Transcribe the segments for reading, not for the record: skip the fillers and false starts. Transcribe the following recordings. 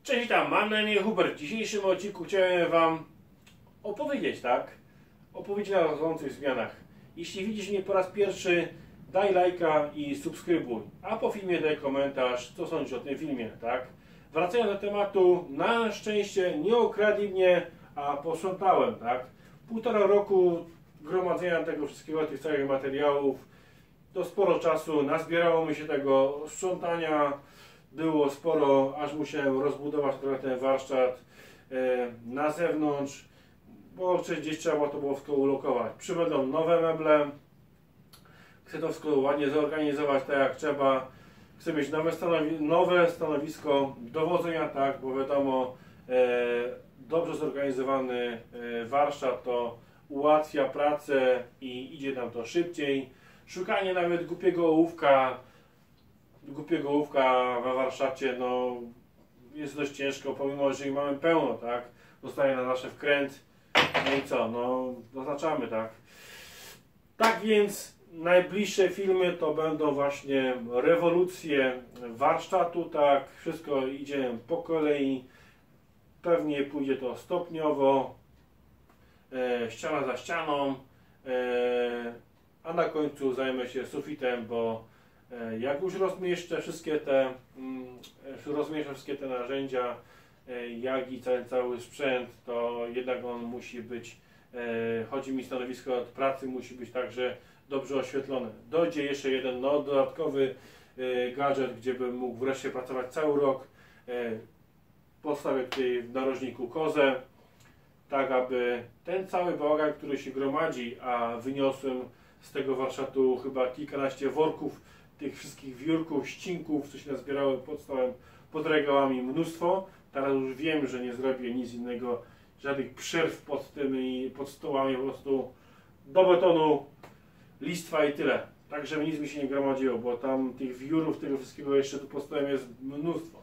Cześć, witam, mam na imię Hubert. W dzisiejszym odcinku chciałem Wam opowiedzieć, opowiedzieć o nadchodzących zmianach. Jeśli widzisz mnie po raz pierwszy, daj lajka i subskrybuj, a po filmie daj komentarz, co sądzisz o tym filmie, Wracając do tematu, na szczęście nie okradli mnie, a posprzątałem, Półtora roku gromadzenia tego wszystkiego, tych całych materiałów, to sporo czasu, nazbierało mi się tego sprzątania, było sporo, aż musiałem rozbudować trochę ten warsztat na zewnątrz, bo gdzieś trzeba to było wszystko ulokować. Przybędą nowe meble, chcę to wszystko ładnie zorganizować tak jak trzeba. Chcę mieć nowe stanowisko dowodzenia, bo wiadomo, dobrze zorganizowany warsztat to ułatwia pracę i idzie nam to szybciej. Szukanie nawet głupiego ołówka we warsztacie jest dość ciężko, pomimo że ich mamy pełno, Zostaje na nasze wkręt, no i co, zaznaczamy, Tak więc najbliższe filmy to będą właśnie rewolucje warsztatu, wszystko idzie po kolei, pewnie pójdzie to stopniowo, ściana za ścianą, a na końcu zajmę się sufitem, bo jak już rozmieszczę wszystkie te narzędzia, jak i cały sprzęt, to jednak on musi być, chodzi mi stanowisko od pracy, musi być także dobrze oświetlone. Dojdzie jeszcze jeden dodatkowy gadżet, gdzie bym mógł wreszcie pracować cały rok. Postawię tutaj w narożniku kozę, tak aby ten cały bałagan, który się gromadzi, a wyniosłem z tego warsztatu chyba kilkanaście worków tych wszystkich wiórków, ścinków, co się nazbierały pod stołem, pod regałami, mnóstwo. Teraz już wiem, że nie zrobię nic innego, żadnych przerw pod stołami, po prostu do betonu, listwa i tyle. Tak, żeby nic mi się nie gromadziło, bo tam tych wiórów, tego wszystkiego jeszcze tu pod stołem jest mnóstwo,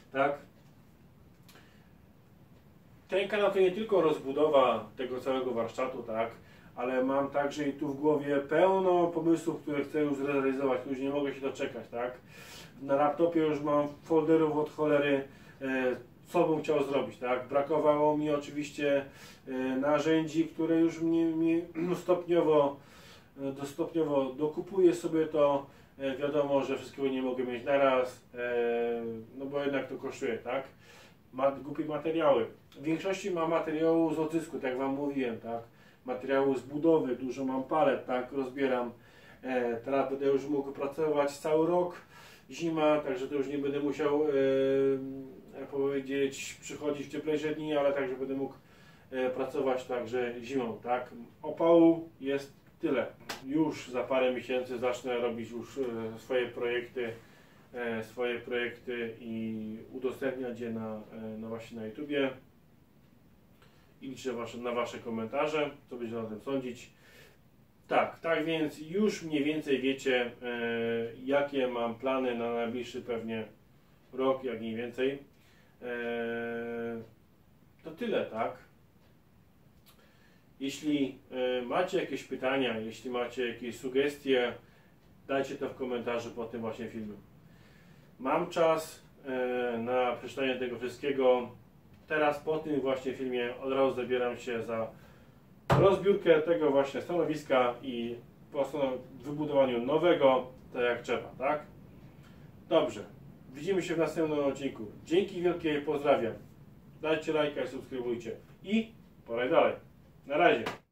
Ten kanał to nie tylko rozbudowa tego całego warsztatu, ale mam także i tu w głowie pełno pomysłów, które chcę już zrealizować, już nie mogę się doczekać, Na laptopie już mam folderów od cholery, co bym chciał zrobić, Brakowało mi oczywiście narzędzi, które już mnie stopniowo dokupuję sobie to. Wiadomo, że wszystkiego nie mogę mieć naraz, bo jednak to kosztuje, Głupie materiały. W większości mam materiału z odzysku, tak jak Wam mówiłem, Materiału z budowy, dużo mam palet, rozbieram. Teraz będę już mógł pracować cały rok, zima, także to już nie będę musiał, jak powiedzieć, przychodzić w cieplejsze dni, ale także będę mógł pracować także zimą, Opału jest tyle. Już za parę miesięcy zacznę robić już swoje projekty i udostępniać je właśnie na YouTubie. I liczę na Wasze komentarze, co będziecie o tym sądzić. Tak więc już mniej więcej wiecie, jakie mam plany na najbliższy pewnie rok, jak mniej więcej. To tyle, Jeśli macie jakieś pytania, jeśli macie jakieś sugestie, dajcie to w komentarzu pod tym właśnie filmem. Mam czas na przeczytanie tego wszystkiego. Teraz po tym właśnie filmie od razu zabieram się za rozbiórkę tego właśnie stanowiska i po wybudowaniu nowego, tak jak trzeba, Dobrze, widzimy się w następnym odcinku. Dzięki wielkie, pozdrawiam. Dajcie lajka i subskrybujcie. I pora dalej. Na razie.